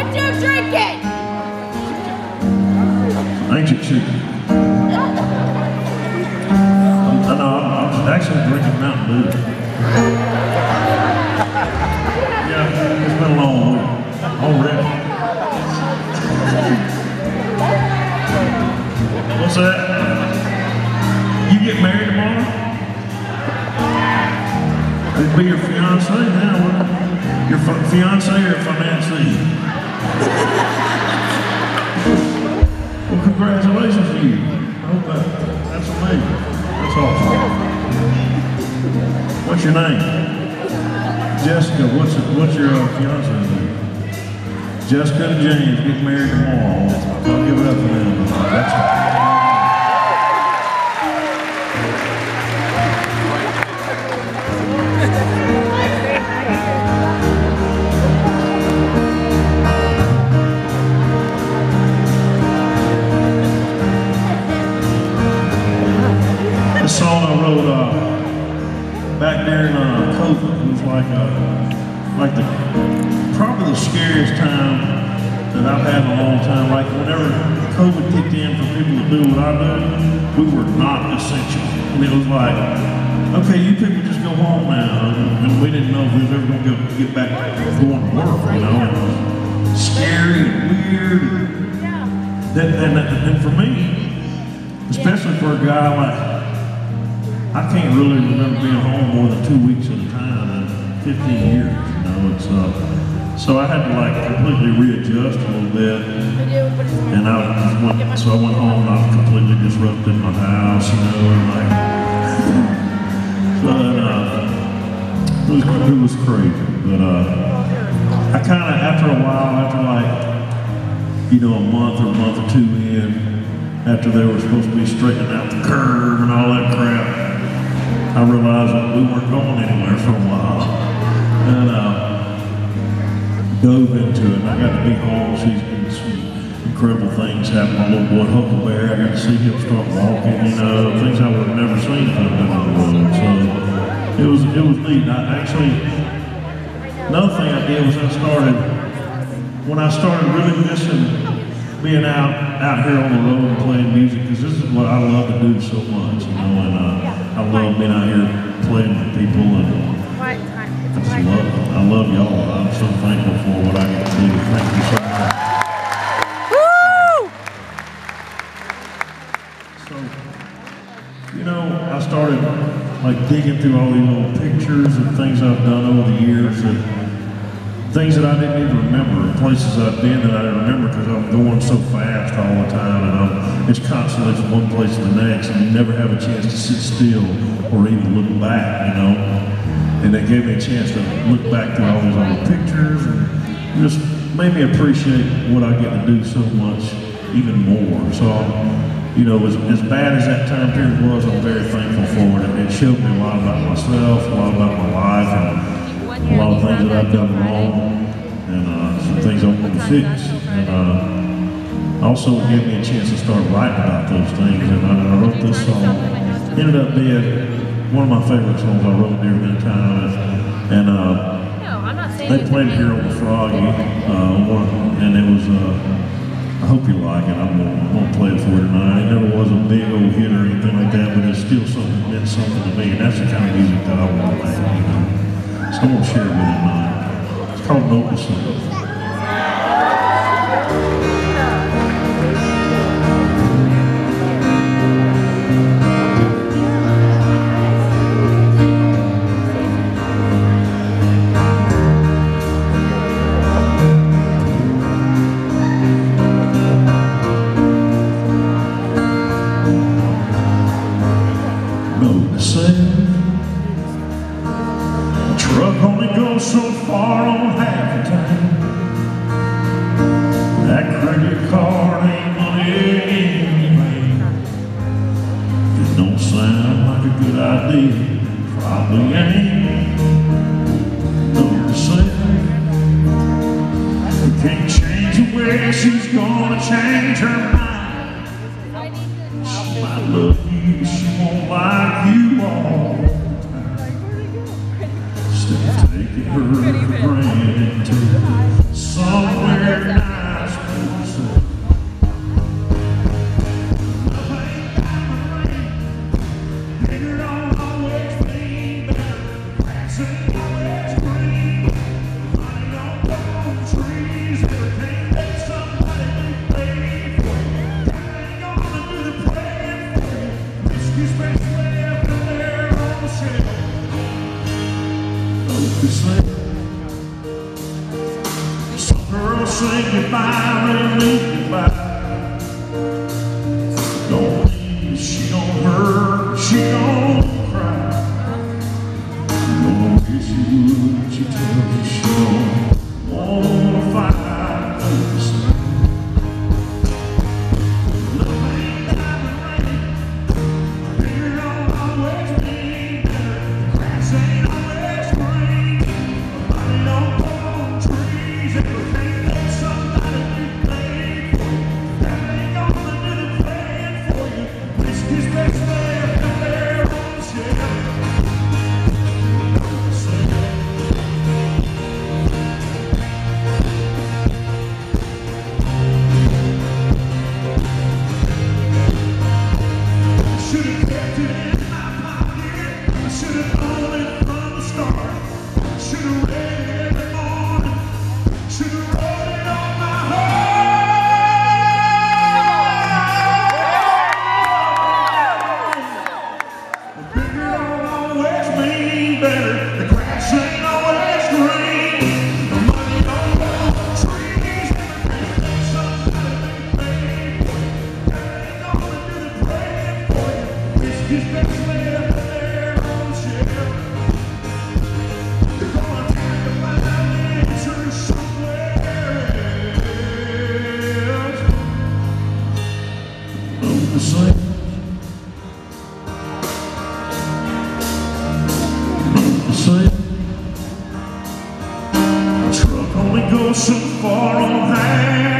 What you drinking? Ancient chicken. I'm actually drinking Mountain Dew. Yeah, it's been a long week already. What's that? You get married tomorrow? It'd be your fiance now. Your fiance or financee? Well, congratulations to you. I hope that's amazing. That's awesome. What's your name? Jessica. What's your fiance's name? Jessica and James get married tomorrow. I'll give it up for them. That's this song I wrote back during COVID. It was probably the scariest time that I've had in a long time. Like whenever COVID kicked in for people to do what I do, we were not essential. And it was like, okay, you people just go home now. And we didn't know if we was ever going to get back going to work, you know. And it was scary and weird. And for me, especially for a guy like, I can't really remember being home more than 2 weeks at a time in 15 years, you know. It's so I had to like completely readjust a little bit, and so I went home and I completely disrupted my house, you know, and like, it was crazy. But I kind of after a while, after like, you know, a month or two in, after they were supposed to be straightening out the curve and all that crap, I realized that we weren't going anywhere for a while, and dove into it. And I got to be home. She's been some incredible things happen. My little boy Huckleberry, I got to see him start walking. You know, things I would have never seen if I'd been on the road. So it was neat. Another thing I did was when I started really missing being out here on the road and playing music, because this is what I love to do so much, you know, and I love being out here playing with people, and I love y'all. I'm so thankful for what I get to do. Thank you so much. Woo! So, you know, I started like digging through all these old pictures and things I've done over the years, and things that I didn't even remember, places I've been that I didn't remember because I'm going so fast all the time, and it's constantly from one place to the next, and you never have a chance to sit still or even look back, you know. And that gave me a chance to look back through all these old pictures and just made me appreciate what I get to do so much, even more. So, you know, as bad as that time period was, I'm very thankful for it. It showed me a lot about myself, a lot about my life, and a lot of things that I've done wrong, and some things I want to fix. And also it gave me a chance to start writing about those things. And I wrote this song. Ended up being one of my favorite songs I wrote during that time. And they played here on the Froggy, and it was, I hope you like it. I'm gonna play it for you tonight. It never was a big old hit or anything like that, but it's still something that meant something to me. And that's the kind of music that I want to make, you know. So I'm gonna share it with you tonight. It's called Note to Self. Note to self. Truck only goes so far on half the time. That credit card ain't money anyway. It don't sound like a good idea. Probably ain't. Note to self. You can't change the way she's gonna change her mind. She might love you, she won't like you all the time. Still taking her for granted somewhere. say goodbye, really mean goodbye. Don't leave, she don't hurt, she don't cry. No, guess you would, but she tells you she don't wanna fight. Love ain't diamond ring, figure don't always mean better. The grass ain't always green, nobody don't grow on trees. If you can't let somebody be playing for you, that ain't gonna do the playing for you. Risk is best left to their own share. Should've kept it in my pocket. I should've known it from the start. Should've read it every morning. Should've wrote it on my heart. The bigger don't always mean better. The grass ain't always green. The money don't grow on trees. Every day somebody be paying for you. That ain't gonna do the praying for you. Risk is best left to their own share. You're gonna have to find answers somewhere else. I'm the same. I'm the same. A truck only goes so far on half.